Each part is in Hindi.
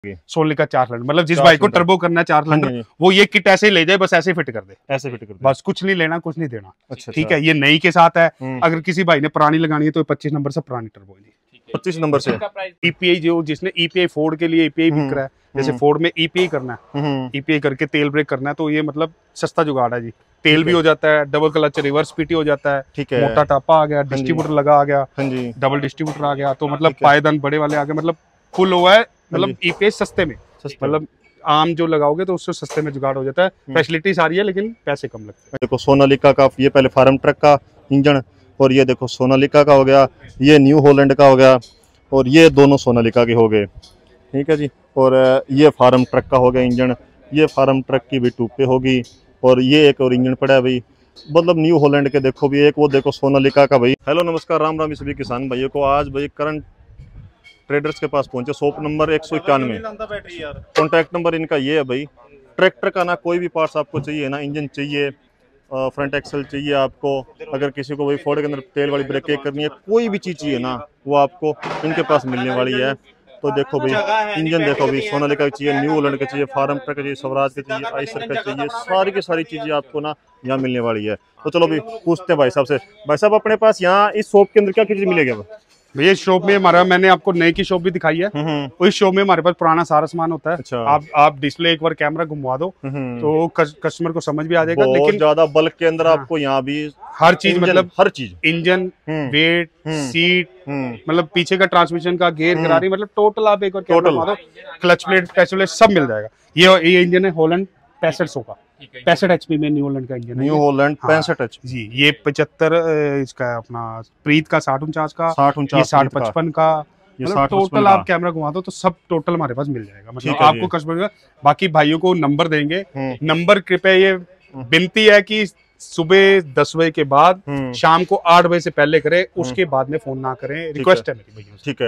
सोनालिका 4 सिलेंडर, मतलब जिस बाइक को टर्बो करना है 4 सिलेंडर वो ये किट ऐसे ही ले जाए, बस ऐसे फिट कर दे, ऐसे फिट कर दे, बस कुछ नहीं लेना कुछ नहीं देना। अच्छा, ठीक है, ये नई के साथ है। अगर किसी भाई ने पुरानी लगानी है तो 25 नंबर से पुरानी टर्बो है, 25 नंबर से। ईपीआई जो जिसने ईपीआई फोर्ड के लिए ईपीआई बिक रहा है, जैसे फोर्ड में ईपीआई करना है, ईपीआई करके तेल ब्रेक करना है, तो ये मतलब सस्ता जुगाड़ है जी। तेल भी हो जाता है, डबल क्लच रिवर्स पीटी हो जाता है, ठीक है, मोटा टापा आ गया, डिस्ट्रीब्यूटर लगा आ गया, डबल डिस्ट्रीब्यूटर आ गया, तो मतलब पायदान बड़े वाले आ गए, मतलब फुल हुआ है, मतलब ईपीआई सस्ते में, मतलब आम जो लगाओगे तो उससे सस्ते में जुगाड़ हो जाता है। फैसिलिटी सारी है लेकिन पैसे कम लगते हैं। देखो सोनालिका का ये पहले फार्म ट्रक का इंजन, और ये देखो सोनालिका का हो गया, ये न्यू हॉलैंड का हो गया, और ये दोनों सोनालिका के हो गए, ठीक है जी। और ये फार्म ट्रक का हो गया इंजन, ये फार्म ट्रक की भी टूपे होगी, और ये एक और इंजन पड़ा है भाई, मतलब न्यू हॉलैंड के देखो भी एक, वो देखो सोनालिका का भाई। हेलो नमस्कार, राम राम सभी किसान भाइयों को। आज भाई करंट ट्रेडर्स के पास पहुंचे, शॉप नंबर 191, कॉन्टैक्ट नंबर इनका ये है भाई। ट्रैक्टर का ना कोई भी पार्ट्स आपको चाहिए ना, इंजन चाहिए, फ्रंट एक्सल चाहिए आपको, अगर किसी को भाई फोर्ड के अंदर तेल वाली ब्रेक करनी है, कोई भी चीज़ चाहिए ना वो आपको इनके पास मिलने वाली है। तो देखो भाई इंजन देखो भाई, सोनालिका का चाहिए, न्यू हॉलैंड का चाहिए, फार्म ट्रक का चाहिए, स्वराज का चाहिए, आइसर का चाहिए, सारी की सारी चीज़ें आपको ना यहाँ मिलने वाली है। तो चलो भाई पूछते हैं भाई साहब से। भाई साहब अपने पास यहाँ इस शॉप के अंदर क्या चीज़ मिलेगी? भैया शॉप में हमारा, मैंने आपको नई की शॉप भी दिखाई है, उस शॉप में हमारे पास पुराना सारा सामान होता है। अच्छा। आप डिस्प्ले एक बार कैमरा घुमवा दो तो कस्टमर को समझ भी आ जाएगा, लेकिन ज्यादा बल्क के अंदर आपको यहाँ भी हर चीज, मतलब हर चीज, इंजन, वेट, सीट, मतलब पीछे का ट्रांसमिशन का गेयर करारी, मतलब टोटल आप एक बार टोटल क्लच प्लेट सब मिल जाएगा। ये इंजन है हॉलैंड 6500 का, 65 HP में न्यू हॉलैंड का इंजन है, न्यू हॉलैंड 65 HP जी। ये 75 इसका अपना प्रीत का 6049 का, 6055 का, मतलब टोटल आप कैमरा घुमा दो तो सब टोटल हमारे पास मिल जाएगा। मतलब आपको कस्टमर, बाकी भाइयों को नंबर देंगे, नंबर कृपया ये विनती है कि सुबह 10 बजे के बाद शाम को 8 बजे से पहले करें, उसके बाद में फोन ना करें, रिक्वेस्ट है मेरी भैया। ठीक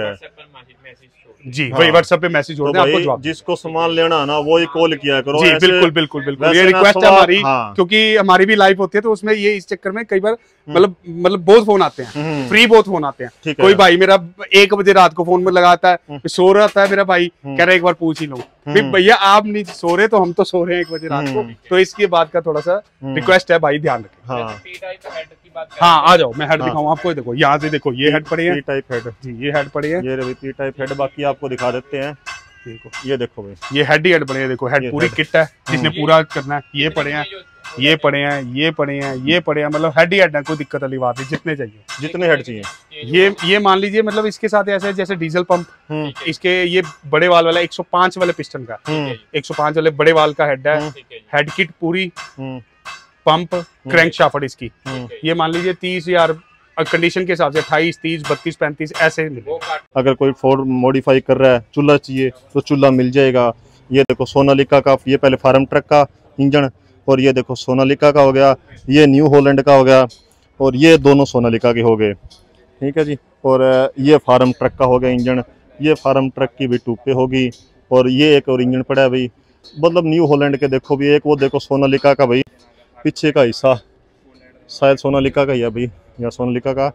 है जी, वही व्हाट्सएप पे मैसेज हो, आपको जिसको सामान लेना है ना वो ही कॉल किया करो जी। बिल्कुल बिल्कुल बिल्कुल, ये रिक्वेस्ट है हमारी, क्योंकि हमारी भी लाइव होती है तो उसमें ये इस चक्कर में कई बार मतलब बहुत फोन आते हैं, फ्री बहुत फोन आते हैं। कोई भाई मेरा 1 बजे रात को फोन में लगाता है, सो रहा था मेरा भाई, कह रहा है एक बार पूछ ही लो। भैया आप नहीं सो रहे तो हम तो सो रहे हैं 1 बजे रात को, तो इसकी बात का थोड़ा सा रिक्वेस्ट है भाई, ध्यान रखें। हाँ आ जाओ, मैं हेड दिखाऊं आपको, देखो यहाँ से देखो, ये हेड पड़े हैं, टाइप हेड जी, ये हेड पड़े हैं, ये रवि टाइप हेड। बाकी आपको दिखा देते हैं, देखो ये देखो भाई, ये हेड ही हेड पड़े हैं, देखो हेड पूरी किट है जिसने पूरा करना है। ये पड़े हैं, ये पड़े हैं, ये पड़े हैं, ये पड़े हैं, मतलब हेड ही हेड है, कोई दिक्कत वाली बात नहीं, जितने चाहिए जितने हेड चाहिए। ये मान लीजिए, मतलब इसके साथ ऐसे जैसे डीजल पंप, इसके ये बड़े वाल वाला 105 वाले पिस्टन का, 105 वाले बड़े वाल का हेड है, हेड किट पूरी, पंप, क्रैंक शाफ्ट इसकी, ये मान लीजिए 30,000 कंडीशन के हिसाब से 28, 30, 32, 35 ऐसे। अगर कोई फोर्ड मॉडिफाई कर रहा है, चूल्हा चाहिए तो चूल्हा मिल जाएगा। ये देखो सोनालिका का, ये पहले फार्म ट्रक का इंजन, और ये देखो सोनालिका का हो गया, ये न्यू हॉलैंड का हो गया, और ये दोनों सोनालिका के हो गए, ठीक है जी। और ये फार्म ट्रक का हो गया इंजन, ये फार्म ट्रक की भी टूपे होगी, और ये एक और इंजन पड़ा है भाई, मतलब न्यू हॉलैंड के देखो भी एक, वो देखो सोनालिका का भाई, पीछे का हिस्सा शायद सोनालिका का ही है भाई, या सोनालिका का।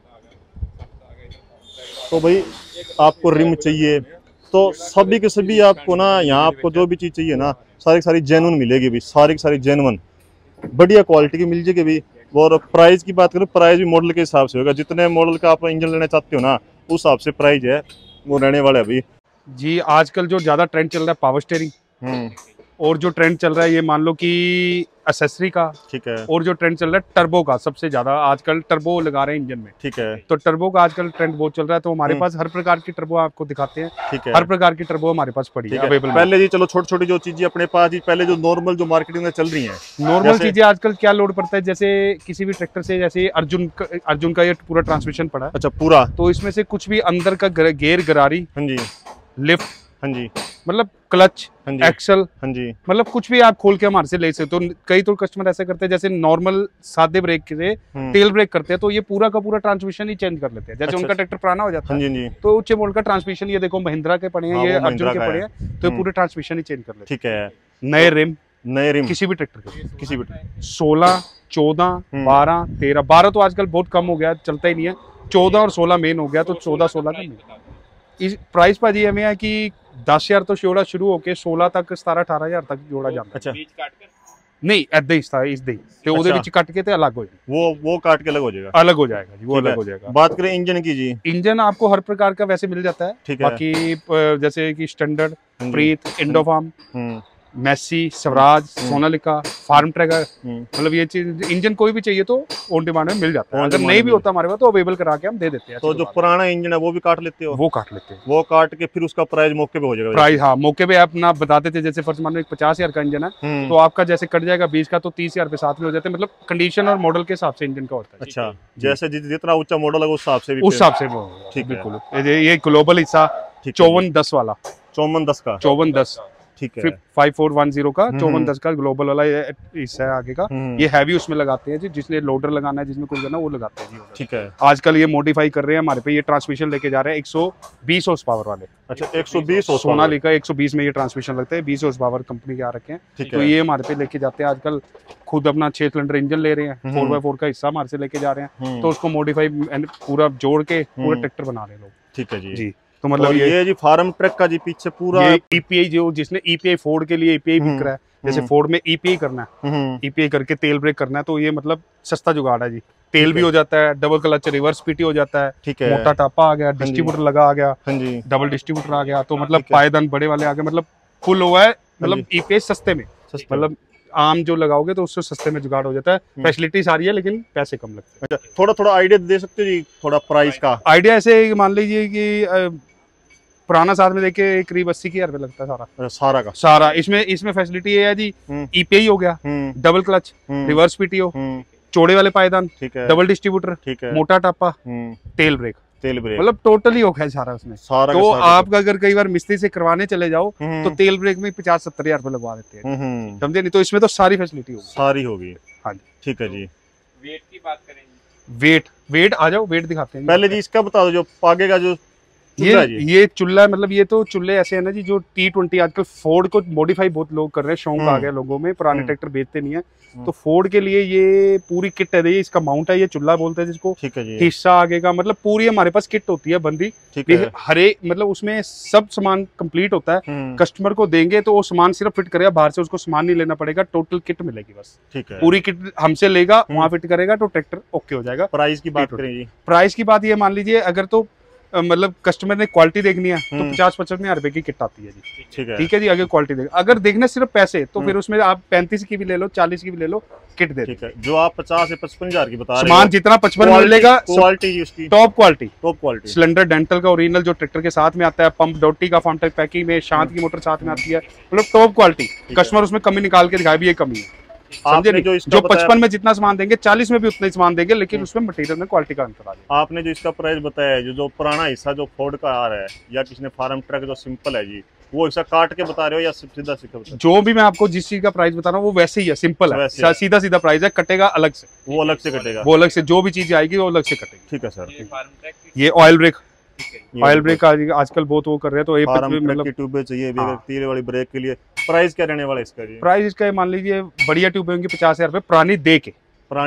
तो भाई आपको रिम चाहिए तो सभी के सभी आपको ना, यहाँ आपको जो भी चीज़ चाहिए ना सारी सारी जेन्युइन मिलेगी भाई, सारी सारी जेन्युइन बढ़िया क्वालिटी की मिल जाएगी भाई। और प्राइस की बात करूँ, प्राइस भी मॉडल के हिसाब से होगा, जितने मॉडल का आप इंजन लेना चाहते हो ना उस हिसाब से प्राइस है वो रहने वाला है भाई जी। आजकल जो ज़्यादा ट्रेंड चल रहा है पावर स्टीयरिंग, और जो ट्रेंड चल रहा है ये मान लो कि एक्सेसरी का, ठीक है, और जो ट्रेंड चल रहा है टर्बो का, सबसे ज्यादा आजकल टर्बो लगा रहे हैं इंजन में, ठीक है, तो टर्बो का आजकल ट्रेंड बहुत चल रहा है, तो हमारे पास हर प्रकार की टर्बो आपको दिखाते हैं, ठीक है, हर प्रकार की टर्बो हमारे पास पड़ी है अवेलेबल। पहले जी चलो छोटी छोटी जो चीजें अपने पास जी, पहले जो नॉर्मल जो मार्केटिंग में चल रही है, नॉर्मल चीजें आजकल क्या लोड पड़ता है, जैसे किसी भी ट्रैक्टर से, जैसे अर्जुन का ये पूरा ट्रांसमिशन पड़ा है, अच्छा पूरा, तो इसमें से कुछ भी अंदर का गेयर गरारी, हाँ जी, लिफ्ट, हाँ जी, मतलब क्लच, एक्सल, हाँ जी, मतलब कुछ भी आप खोल के हमारे से ले सकते हो। कई तो कस्टमर ऐसे करते हैं, जैसे नॉर्मल सादे ब्रेक से टेल ब्रेक करते हैं तो ये पूरा का पूरा ट्रांसमिशन ही चेंज कर लेते हैं, जैसे अच्छा, उनका ट्रैक्टर पुराना हो जाता है तो उच्च मॉडल का ट्रांसमिशन, ये देखो महिंद्रा के पड़े हैं, ये अर्जुन के पड़े हैं, तो पूरे ट्रांसमिशन ही चेंज कर लेते हैं, ठीक है। नए रिम किसी भी ट्रैक्टर के, किसी भी 16, 14, 12, 13 तो आजकल बहुत कम हो गया, चलता ही नहीं है, 14 और 16 मेन हो गया, तो 14, 16 का इस प्राइस पर जी हमें है कि 10,000 तो जोड़ा शुरू होके 16 तक 17-18,000 तक जोड़ा जाता है। अच्छा नहीं ऐदा ही इस दे ते ओदे विच कट के ते अलग हो जाएगा, वो काट के अलग हो जाएगा, अलग हो जाएगा जी, वो अलग हो जाएगा। बात करें इंजन की जी, इंजन आपको हर प्रकार का वैसे मिल जाता है, ठीक है। बाकी जैसे कि Standard, Preet, Indofarm, Massey, Swaraj, Sonalika, farm tracker, मतलब ये चीज इंजन कोई भी चाहिए तो ऑन डिमांड में मिल जाता है। अगर नहीं भी होता हमारे पास तो अवेलेबल करा के हम दे देते हैं। तो जो पुराना इंजन है वो भी काट लेते हो? वो काट लेते हैं, वो काट के फिर उसका प्राइस मौके पे हो जाएगा? प्राइस हाँ मौके पे आप ना बताते थे, जैसे फर्स्ट मान लो 50,000 का इंजन है तो आपका जैसे कट जाएगा 20 का तो 30,000 पे साथ में हो जाते हैं, मतलब कंडीशन और मॉडल के हिसाब से इंजन का होता है। अच्छा, जैसे जितना ऊंचा मॉडल है उस हिसाब से उस हिसाब से ठीक है। बिल्कुल ये ग्लोबल हिस्सा 5410 वाला, 5410 का, 5410 ठीक है, 5410 का 5410 का ग्लोबल वाला हिस्सा है आगे का। ये हैवी उसमें लगाते हैं जी, जिसने लोडर लगाना है, जिसमें कुछ करना वो लगाते हैं जी। ठीक है, आजकल ये मॉडिफाई कर रहे हैं हमारे पे, ये ट्रांसमिशन लेके जा रहे हैं 120 हॉर्स पावर वाले। अच्छा 120 हॉर्स सोनालिका 120 में ये ट्रांसमिशन लगते हैं, 20 हॉर्स पावर कंपनी के आ रखे हैं, तो ये हमारे पे लेके जाते हैं। आजकल खुद अपना 6 सिलेंडर इंजन ले रहे हैं, 4x4 का हिस्सा हमारे से लेके जा रहे हैं, तो उसको मॉडिफाई पूरा जोड़ के पूरा ट्रैक्टर बना रहे हैं लोग। ठीक है जी। तो मतलब ये जी फार्म ट्रक का जी पीछे पूरा ये ईपीआई, जो जिसने ईपीआई फोर्ड के लिए ईपीआई बिक रहा है, जैसे फोर्ड में ईपीआई करना है, ईपीआई करके तेल ब्रेक करना है, तो ये मतलब सस्ता जुगाड़ है जी। तेल भी हो जाता है, डबल क्लच रिवर्स पीटी हो जाता है, मोटा टापा आ गया, डिस्ट्रीब्यूटर लगा आ गया, डबल डिस्ट्रीब्यूटर आ गया, तो मतलब पायदान बड़े वाले आ गए, मतलब फुल हुआ है, मतलब ईपीआई सस्ते में, मतलब आम जो लगाओगे तो उससे सस्ते में जुगाड़ हो जाता है। फैसिलिटी सारी है लेकिन पैसे कम लगते हैं। अच्छा, थोड़ा आइडिया दे सकते हो जी, थोड़ा प्राइस का आइडिया? ऐसे मान लीजिए कि पुराना साथ में देखे करीब 80,000 रुपये लगता है सारा का सारा। इसमें फैसिलिटी ये है जी, ईपीआई हो गया, डबल क्लच, रिवर्स पीटीओ, चौड़े वाले पायदान, डबल डिस्ट्रीब्यूटर, मोटा टापा, तेल ब्रेक, मतलब टोटली हो गया सारा उसमें। तो आप अगर कई बार मिस्त्री से करवाने चले जाओ तो तेल ब्रेक में 50-70,000 रुपये लगवा देते हैं, समझे नहीं? तो इसमें तो सारी फैसिलिटी होगी, सारी होगी। हाँ जी, ठीक है जी। वेट की बात करेंगे, वेट आ जाओ, वेट दिखाते हैं पहले जी। इसका बता दो जो आगे का जो ये चूल्हा, मतलब ये तो चूल्हे ऐसे है ना जी, जो T20 आजकल फोर्ड को मॉडिफाई बहुत लोग कर रहे हैं, शौक आ गया लोगों में, पुराने ट्रैक्टर बेचते नहीं है, तो फोर्ड के लिए ये पूरी किट है, इसका माउंट है, ये चूल्हा बोलते हैं जिसको, ठीक है जी। हिस्सा आगे का, मतलब पूरी हमारे पास किट होती है बंदी, हरे मतलब उसमें सब सामान कंप्लीट होता है। कस्टमर को देंगे तो वो सामान सिर्फ फिट करेगा, बाहर से उसको सामान नहीं लेना पड़ेगा, टोटल किट मिलेगी बस। ठीक है, पूरी किट हमसे लेगा, वहाँ फिट करेगा तो ट्रैक्टर ओके हो जाएगा। प्राइस की बात करें जी, प्राइस की बात ये मान लीजिए, अगर तो मतलब कस्टमर ने क्वालिटी देखनी है तो 50-55,000 रुपए की किट आती है जी। ठीक है जी। अगर क्वालिटी देख, अगर देखना सिर्फ पैसे तो फिर उसमें आप 35 की भी ले लो, 40 की भी ले लो, किट दे। ठीक है, जो आप 50 से 55,000 की बता रहे हो, सामान जितना 55 मिलेगा, क्वालिटी उसकी top quality, top quality, cylinder dental का ओरिजिनल जो ट्रैक्टर के साथ में आता है, पंप डॉटी का फार्म ट्रैक पैकिंग में, शांत की मोटर साथ में आती है, मतलब टॉप क्वालिटी। कस्टमर उसमें कमी निकाल के दिखाए भी ये कमी है, समझे नहीं? जो 55 में जितना सामान देंगे 40 में भी उतना ही सामान देंगे, लेकिन उसमें मटेरियल में क्वालिटी का अंतर आ जाएगा। आपने जो इसका प्राइस बताया है, जो पुराना हिस्सा जो फोर्ड का आ रहा है, या किसी ने फार्म ट्रक जो सिंपल है जी, वो हिस्सा काट के बता रहे हो या सीधा सीधा बता? जो भी मैं आपको जिस चीज का प्राइस बता रहा हूँ वो वैसे ही है, सिंपल है, सीधा सीधा प्राइस है, कटेगा अलग से, वो अलग से कटेगा, वो अलग से जो भी चीज आएगी वो अलग से कटेगी। ठीक है सर। ये ऑयल ब्रेक, ऑयल ब्रेक आजकल बहुत वो कर रहे हैं, तो मतलब ट्यूबें चाहिए तीर वाली ब्रेक के लिए। प्राइस क्या रहने वाला इसका जी? प्राइस इसका मान लीजिए बढ़िया ट्यूबें होंगी 50,000 रुपए, पुरानी दे के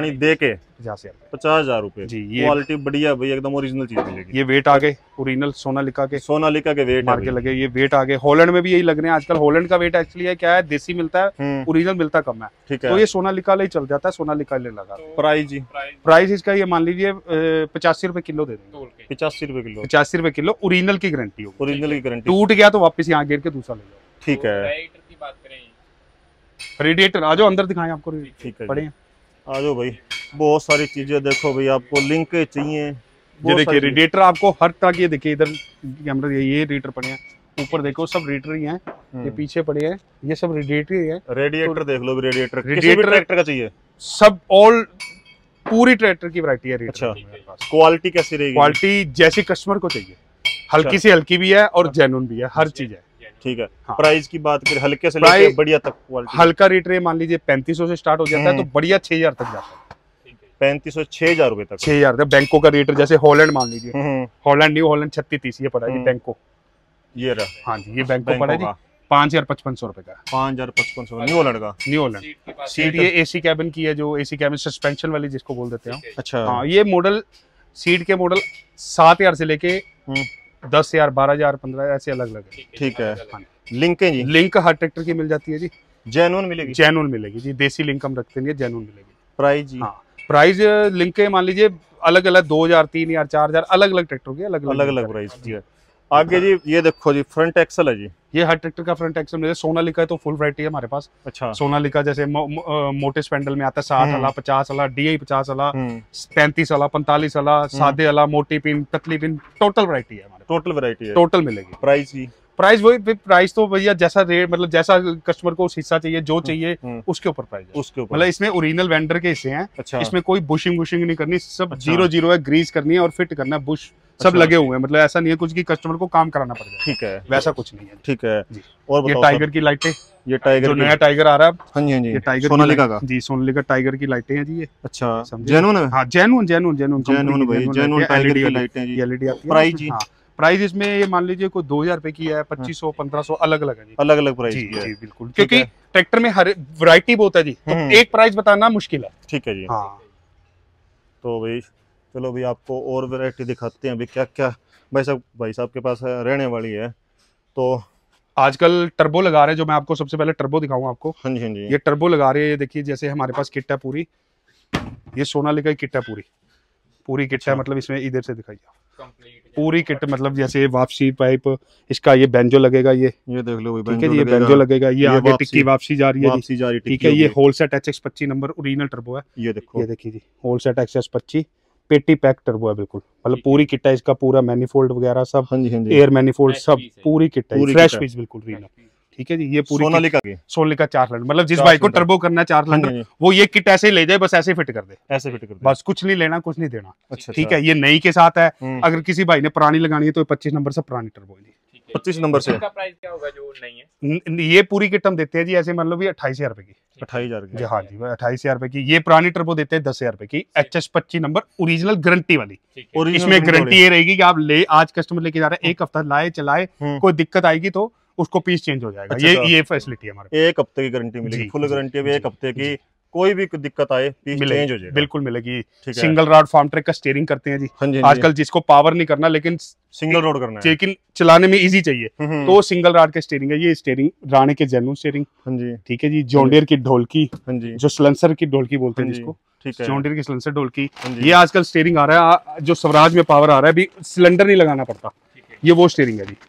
50,000 रुपए जी। ये क्वालिटी बढ़िया भाई, एकदम ओरिजिनल चीज मिलेगी। ये वेट आ गए ओरिजिनल सोनालिका के वेट मार के लगे, ये वेट आ गए। हॉलैंड में भी यही लग रहे हैं आजकल। हॉलैंड का वेट एक्चुअली है क्या है, देसी मिलता है, ओरिजिनल मिलता कम है, ठीक है, तो ये सोनालिका ही चल जाता है, सोनालिका ले लगा। प्राइस जी, प्राइस इसका ये मान लीजिए 85 रुपए किलो दे देंगे। 85 रुपए किलो? 85 रुपए किलो, ओरिजिनल की गारंटी होगी। ओरिजिनल की गारंटी, टूट गया तो वापस यहाँ गिर के दूसरा ले जाओ। ठीक है। रेडिएटर की बात करें, रेडिएटर आ जाओ अंदर दिखाएं आपको। ठीक है, पढ़े आ जाओ भाई, बहुत सारी चीजें देखो भाई, आपको लिंक चाहिए। ये देखिए रेडिएटर आपको हर तरह की, देखिए इधर कैमरा, ये रेडिएटर पड़े हैं, ऊपर देखो सब रेडिएटर ही हैं, ये पीछे पड़े हैं, ये सब रेडिएटर ही है। रेडिएटर देख लो, रेडिएटर ट्रैक्टर का चाहिए, सब ऑल पूरी ट्रैक्टर की वैरायटी है। अच्छा, क्वालिटी कैसी रहेगी? क्वालिटी जैसी कस्टमर को चाहिए, हल्की से हल्की भी है और जेन्युइन भी है, हर चीज है। ठीक है। हाँ। प्राइस की बात करें, हल्के से लेकर बढ़िया तक क्वालिटी। हल्का रेट मान लीजिए 3500 से स्टार्ट हो जाता है, तो बढ़िया 6,000 तक जाता है। 3500 6,000 रुपए तक, 6,000 तक। बैंको का रेट जैसे हॉलैंड मान लीजिए, हॉलैंड न्यू हॉलैंड 3630 ये पड़ा है बैंको, ये रहा। हाँ जी, ये बैंको पड़ा है जी 5,500 रुपए का। 5,500 न्यू हॉलैंड का। न्यू हॉलैंड सीट ये एसी कैबिन की है, जो एसी कैबिन सस्पेंशन वाली जिसको बोल देते हैं। अच्छा, हाँ, ये मॉडल सीट के मॉडल 7,000 से लेके 10,000, 12,000, 15 ऐसे अलग अलग है। ठीक है। लिंक है जी, लिंक हर ट्रैक्टर की मिल जाती है जी, जेन्युइन मिलेगी, जेन्युइन मिलेगी जी, देसी लिंक हम रखते हैं, जेन्युइन मिलेगी। प्राइस जी? हाँ, प्राइस लिंक के मान लीजिए अलग अलग 2,000, 3,000, 4,000 अलग अलग ट्रैक्टर के अलग अलग प्राइस जी। आगे जी ये देखो जी फ्रंट एक्सल है जी, ये हर ट्रैक्टर का फ्रंट एक्सल मिलेगा। सोनालिका है तो फुल वैरायटी है हमारे पास। अच्छा। सोनालिका जैसे मोटे स्पेंडल में आता है 60 वाला, 50 वाला, DI 50 वाला, 35 वाला, 45 वाला, सादे वाला, मोटी पिन, पतली पिन, टोटल वैरायटी है हमारे। टोटल वैरायटी है, टोटल मिलेगी। प्राइस जी? प्राइस वही प्राइस तो भैया जैसा रेट मतलब जैसा कस्टमर को हिस्सा चाहिए जो चाहिए उसके ऊपर प्राइस है। उसके ऊपर मतलब इसमें ओरिजिनल वेंडर के हिस्से हैं। अच्छा। इसमें कोई बुशिंग नहीं करनी, सब अच्छा। 0 है, ग्रीस करनी है और फिट करना है, बुश सब लगे हुए हैं। मतलब ऐसा नहीं है कुछ की कस्टमर को काम कराना पड़ेगा। ठीक है, वैसा कुछ नहीं है। ठीक है। और ये टाइगर की लाइटें, ये टाइगर जो नया टाइगर आ रहा है। हाँ जी, हाँ जी, ये टाइगर सोनालिका का जी, सोनालिका टाइगर की लाइटें हैं जी ये। अच्छा, जेन्युइन है? हाँ, जेन्युइन टाइगर की लाइटें जी, एलईडी आती है। प्राइस जी? प्राइस इसमें ये मान लीजिए कोई 2,000 रुपए की है, 2,500, 1,500 अलग अलग है जी, अलग अलग प्राइस जी की है। जी बिल्कुल, क्योंकि ट्रैक्टर में हर वैरायटी बहुत है जी, तो एक प्राइस बताना मुश्किल है। ठीक है जी। हाँ, तो भाई चलो भाई आपको और वैरायटी दिखाते हैं अभी क्या क्या भाई साहब के पास रहने वाली है। तो आजकल टर्बो लगा रहे हैं, जो मैं आपको सबसे पहले टर्बो दिखाऊंगा आपको। हाँ जी, हाँ जी, ये टर्बो लगा रहे हैं। ये देखिए जैसे हमारे पास किट है पूरी, ये सोनालिका की किट है, पूरी किट है। मतलब इसमें इधर से दिखाइए पूरी किट, मतलब जैसे वापसी पाइप, इसका ये बेंजो लगेगा, ये देख लो, ठीक है जी, ये बेंजो लगेगा, ये आगे टिक्की वापसी जा रही है जी, ठीक है। ये whole set HX 25 number original turbo है। ये देखो, ये देखिए जी, होल सेट HX 25 पेटी पैक टर्बो है बिल्कुल। मतलब पूरी किट है, इसका पूरा मैनिफोल्ड वगैरह सब, हाँ जी, हाँ जी, एयर मैनिफोल्ड सब पूरी किट है, फ्रेश पीस बिल्कुल रीनल। ठीक है जी, ये पूरी सोनालिका की, सोनालिका 4 सिलेंडर। मतलब जिस भाई को टर्बो करना है 4 सिलेंडर, वो ये किट ऐसे ही ले जाए, बस ऐसे फिट कर दे, ऐसे फिट कर दे, बस कुछ नहीं लेना, कुछ नहीं देना। अच्छा, ठीक है। ये नई के साथ है। अगर किसी भाई ने पुरानी लगानी है तो 25 नंबर से पुरानी टर्बो है जी। 25 नंबर से। इसका प्राइस क्या होगा जो नहीं है? ये पूरी किट हम देते हैं जी, ऐसे मान लो भी 28,000 रुपए की। 28,000 की? हाँ जी, 28,000 रुपए की। ये पुरानी टर्बो देते हैं 10,000 रुपए की, HS 25 नंबर ओरिजिनल गारंटी वाली। इसमें गारंटी ये रहेगी कि आप आज कस्टमर लेके जा रहे हैं, 1 हफ्ता लाए चलाए, कोई दिक्कत आएगी तो उसको पीस चेंज हो जाएगा। अच्छा, ये फैसिलिटी है हमारे। 1 हफ्ते की गारंटी मिलेगी, फुल गारंटी है 1 हफ्ते की, कोई भी दिक्कत आए पीस चेंज हो जाएगा, बिल्कुल मिलेगी। सिंगल रॉड फार्म ट्रैक का स्टीयरिंग करते हैं जी। हाँ जी, आजकल जिसको पावर नहीं करना लेकिन सिंगल रोड करना है, लेकिन चलाने में इजी चाहिए, तो सिंगल रॉड का स्टीयरिंग है। ये स्टीयरिंग राणे के जेन्युइन स्टीयरिंग। हाँ जी, ठीक है जी। जॉन डियर की ढोलकी, हाँ जी, जो सलेंसर की ढोलकी बोलते हैं जिसको, ठीक है, जॉन डियर की सलेंसर ढोलकी। ये आजकल स्टीयरिंग आ रहा है, जो स्वराज में पावर आ रहा है, अभी सिलेंडर नहीं लगाना पड़ता, ये वो स्टीयरिंग है जी।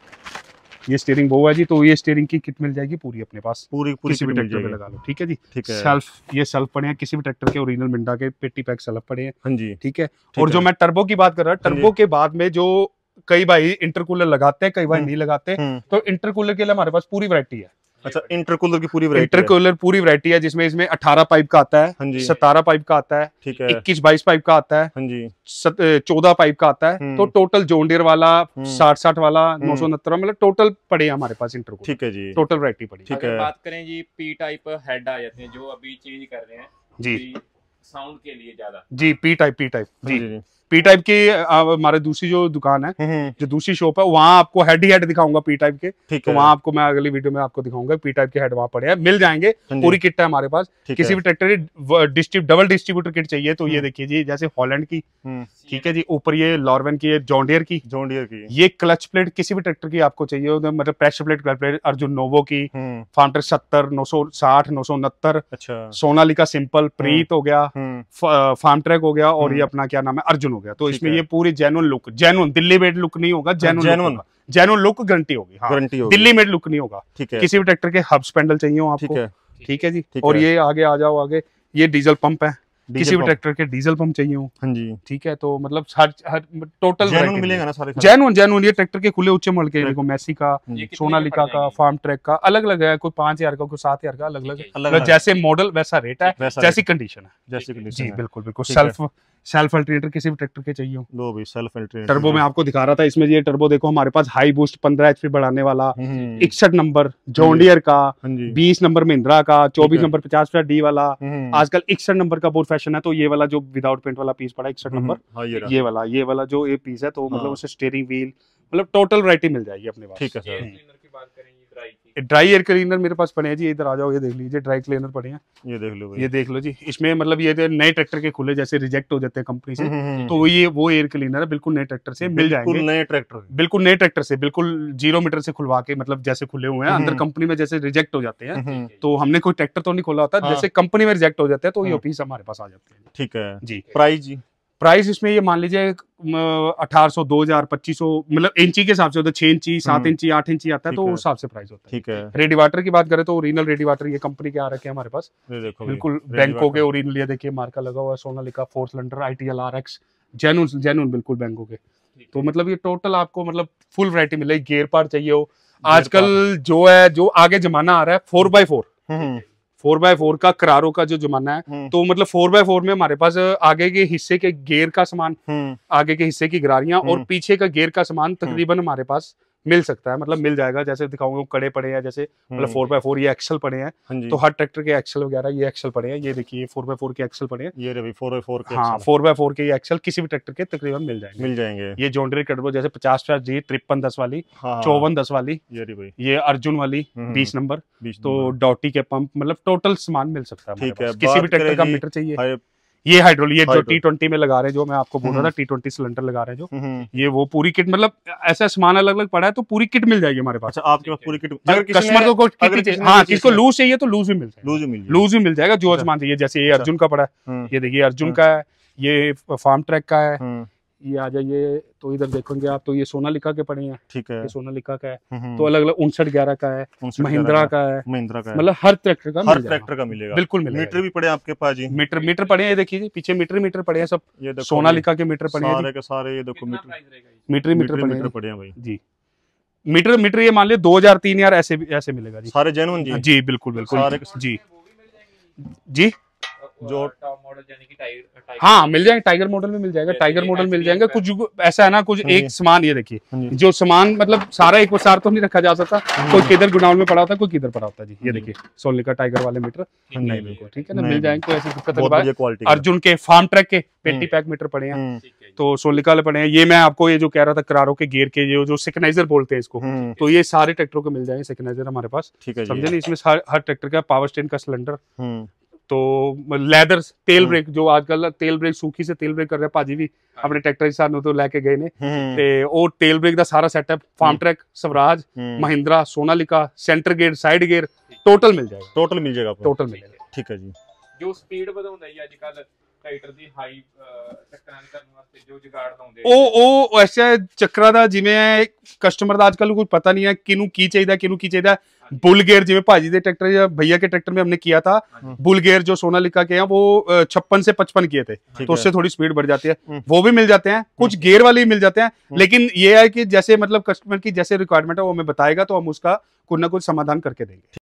ये स्टीयरिंग वो है जी। तो ये स्टीयरिंग की किट मिल जाएगी पूरी अपने पास, पूरी किसी भी ट्रैक्टर पे लगा लो। ठीक है जी। ठीक है। सेल्फ, ये सेल्फ पड़े हैं किसी भी ट्रैक्टर के, ओरिजिनल मिंडा के पेटी पैक सेल्फ पड़े हैं। हाँ जी, ठीक है। और जो मैं टर्बो की बात कर रहा हूँ, टर्बो के बाद में जो कई भाई इंटरकूलर लगाते हैं, कई भाई नहीं लगाते, तो इंटरकूलर के लिए हमारे पास पूरी वैरायटी है। अच्छा, इंटरकूलर की पूरी वैरायटी, इंटरकूलर पूरी वैरायटी है, जिसमें इसमें 18 पाइप का आता है, 17 पाइप का आता है, ठीक है, 21-22 पाइप का आता है, हाँ जी, 14 पाइप का आता है। तो टोटल जॉन डियर वाला 60 वाला 969, मतलब टोटल पड़े हैं हमारे पास इंटरकूलर। ठीक है जी, टोटल वैरायटी पड़ी। ठीक है। बात करें जी, P टाइप हेड आ जाते हैं जो अभी चेंज कर रहे हैं जी, साउंड के लिए ज्यादा जी। P टाइप जी। P टाइप की हमारे दूसरी जो दुकान है, जो दूसरी शॉप है, वहाँ आपको हेड ही हेड दिखाऊंगा P टाइप के। तो वहाँ आपको मैं अगली वीडियो में आपको दिखाऊंगा P टाइप के हेड वहाँ पड़े हैं, मिल जाएंगे। पूरी किट है हमारे पास। किसी भी ट्रैक्टर की डबल डिस्ट्रीब्यूटर किट चाहिए तो ये देखिए जी, जैसे हॉलैंड की, ठीक है जी, ऊपर ये लॉरवेन की, जॉन डियर की, ये क्लच प्लेट किसी भी ट्रैक्टर की आपको चाहिए, मतलब pressure plate, clutch plate, Arjun Novo की, फार्म 70, 960, 969, अच्छा, सोनालिका सिंपल, प्रीत हो गया, फार्म ट्रैक हो गया, और ये अपना क्या नाम है, अर्जुन हो गया। तो इसमें ये पूरी genuine look, genuine Delhi made look नहीं होगा, जेन्युइन लुक गारंटी होगी। गारंटी होगी, दिल्ली मेड लुक नहीं होगा। किसी भी ट्रैक्टर के हब स्पेंडल चाहिए हो आपको, ठीक है जी। और ये आगे आ जाओ, आगे ये डीजल पंप है, किसी भी ट्रैक्टर के डीजल पंप चाहिए हो, हाँ जी, ठीक है। तो मतलब हर टोटल जेन्युइन मिलेगा ना सारे, जेन्युइन। ये ट्रैक्टर के खुले उच्च मॉडल के, देखो मैसी का, सोनालिका का, फार्म ट्रैक का, अलग अलग है, कोई 5,000 का, कोई 7,000 का, अलग अलग, जैसे मॉडल वैसा रेट है, जैसी कंडीशन है, जैसी कंडीशन जी, बिल्कुल बिल्कुल। सेल्फ अल्टरनेटर किसी भी ट्रैक्टर के चाहिए हो, लो भाई सेल्फ अल्टरनेटर। टर्बो में आपको दिखा रहा था, इसमें ये टर्बो देखो हमारे पास हाई बूस्ट 15 HP बढ़ाने वाला, 61 नंबर जॉन डियर का, 20 नंबर महिंद्रा का, 24 नंबर 50 D वाला। आजकल 61 नंबर का बहुत फैशन है, तो ये वाला जो विदाउट पेंट वाला पीस पड़ा 61 नंबर, ये वाला जो ये पीस है, तो मतलब उससे स्टीयरिंग व्हील, मतलब टोटल वैरायटी मिल जाएगी अपने पास। ठीक है सर। ड्राई एयर क्लीनर मेरे पास पड़े हैं जी, इधर आ जाओ, ये देख लीजिए ड्राई क्लीनर पड़े हैं, ये देख लो भाई, ये देख लो जी। इसमें मतलब ये नए ट्रैक्टर के खुले जैसे रिजेक्ट हो जाते हैं कंपनी से, तो ये वो एयर क्लीनर है, बिल्कुल नए ट्रैक्टर से मिल जाएंगे, बिल्कुल नए ट्रैक्टर, बिल्कुल नए ट्रैक्टर से, बिल्कुल 0 मीटर से खुलवा के, मतलब जैसे खुले हुए हैं अंदर कंपनी में जैसे रिजेक्ट हो जाते हैं, तो हमने कोई ट्रैक्टर तो नहीं खोला होता, जैसे कंपनी में रिजेक्ट हो जाते हैं तो ये पीस हमारे पास आ जाते हैं। ठीक है जी। प्राइस जी, प्राइस इसमें ये मान लीजिए 1800, 2000, 2500, मतलब इंची के हिसाब से होता है, 6 इंची, 7 इंची, 8 इंची आता है, तो उस हिसाब से प्राइस होता है। ठीक है। रेडिवाटर की बात करें तो ओरिजिनल रेडिवाटर ये कंपनी के आ रखे हैं हमारे पास, ये देखो बिल्कुल बैंको के ओरिजिनल, ये देखिए मार्का लगा हुआ है, Sonalika 4 cylinder ITL RX, genuine बिल्कुल बैंको के। तो मतलब ये टोटल आपको मतलब फुल वैरायटी मिलेगी। गियर पार्ट चाहिए हो, आजकल जो है, जो आगे जमाना आ रहा है 4x4, 4x4 का, करारो का जो जमाना है, तो मतलब 4x4 में हमारे पास आगे के हिस्से के गियर का सामान, आगे के हिस्से की गरारियां और पीछे का गियर का सामान तकरीबन हमारे पास मिल सकता है, मतलब मिल जाएगा। जैसे दिखाऊंगा, कड़े पड़े हैं, जैसे मतलब 4x4 ये एक्सल पड़े हैं, तो हर ट्रैक्टर के एक्सल वगैरह ये एक्सल पड़े हैं, ये देखिए 4x4 के एक्सल पड़े हैं, ये रवि 4x4 के, हाँ 4x4 के ये एक्सल किसी भी ट्रैक्टर के तकरीबन मिल जाएंगे। ये जॉन डीरे कटबो जैसे 50 जी 5310 वाली, 5410 वाली, ये अर्जुन वाली 20 नंबर, तो डॉटी के पंप, मतलब टोटल सामान मिल सकता है। किसी भी ट्रैक्टर का मीटर चाहिए, ये हाइड्रोलिक, ये जो T20 में लगा रहे हैं, जो मैं आपको बोल रहा था T20 सिलेंडर लगा रहे हैं जो, ये वो पूरी किट, मतलब ऐसा सामान अलग अलग पड़ा है, तो पूरी किट मिल जाएगी हमारे पास। अच्छा, आपके पास पूरी किट, कस्टमर को किट चाहिए, हाँ किसको लूज चाहिए तो लूज भी मिल जाएगा, लूज भी मिल जाएगा, जो सामान चाहिए। जैसे ये अर्जुन का पड़ा है, ये देखिए अर्जुन का है, ये फार्म ट्रैक का है, ये आ जाइए तो इधर देखोगे आप, तो ये सोनालिका के पड़े हैं, ठीक है, ये सोनालिका का है, तो अलग अलग 5911 का है, महिंद्रा का है, मतलब हर ट्रैक्टर का मिलेगा, बिल्कुल मिलेगा। मीटर भी पड़े आपके पास जी, मीटर पड़े हैं, देखिए पीछे मीटर पड़े हैं सब, ये सोनालिका के मीटर पड़े हैं सारे के सारे, ये देखो मीटर पड़े हैं भाई जी। मीटर ये मान लिया 2000 3000 ऐसे मिलेगा जी, सारे जेन्युइन जी, जी बिल्कुल जी जी। जो टॉप मॉडल यानी कि टाइगर, हाँ मिल जाएंगे, टाइगर मॉडल में मिल जाएगा, टाइगर मॉडल मिल जाएगा। कुछ ऐसा है ना, कुछ एक सामान, ये देखिए जो सामान मतलब सारा एक सार तो नहीं रखा जा सकता, कोई किधर गोडाउन में पड़ा होता है, कोई किधर पड़ा होता है जी। ये देखिए सोनालिका टाइगर वाले मीटर नहीं, बिल्कुल ठीक है ना, मिल जाएंगे, कोई ऐसी दिक्कत नहीं। अर्जुन के फार्म ट्रैक के पेटी पैक मीटर पड़े हैं, तो सोनालिका वाले पड़े हैं। ये मैं आपको ये जो कह रहा था करारो के गियर के जो सिग्नेचर बोलते हैं इसको, तो ये सारे ट्रैक्टरों को मिल जाएंगे सिग्नेचर हमारे पास, समझे नहीं। इसमें हर ट्रैक्टर का पावर स्टेन का सिलेंडर, तो लेदर, तेल ब्रेक, जो आजकल तेल ब्रेक सूखी से तेल ब्रेक कर रहे हैं भाजी भी अपने ट्रैक्टर के साथ तो लेके गए ने, ते और तेल ब्रेक का सारा setup Farmtrac, Swaraj, Mahindra, Sonalika, center gear, side gear total मिल जाएगा, टोटल मिल जाएगा। ठीक है जी। जो स्पीड ਵਧਾਉਂਦਾ ਹੈ ਅੱਜਕੱਲ ਟਰੈਕਟਰ ਦੀ ਹਾਈ ਚੱਕਰਾਂ ਕਰਨ ਵਾਸਤੇ ਜੋ ਜੁਗਾੜ ਲਾਉਂਦੇ ਉਹ ਐਸਾ ਚੱਕਰਾਂ ਦਾ, ਜਿਵੇਂ ਕਸਟਮਰ ਦਾ ਅੱਜਕੱਲ ਕੋਈ ਪਤਾ नहीं है ਕਿਨੂੰ ਕੀ ਚਾਹੀਦਾ। बुल गेयर, जिਵੇਂ भाजी के ट्रैक्टर या भैया के ट्रैक्टर में हमने किया था, बुल गेयर जो सोनालिका के हैं वो 56 से 55 किए थे, तो उससे थोड़ी स्पीड बढ़ जाती है, वो भी मिल जाते हैं। कुछ गेयर वाले भी मिल जाते हैं, लेकिन ये है कि जैसे मतलब कस्टमर की जैसे रिक्वायरमेंट है वो हमें बताएगा, तो हम उसका कुछ ना कुछ समाधान करके देंगे।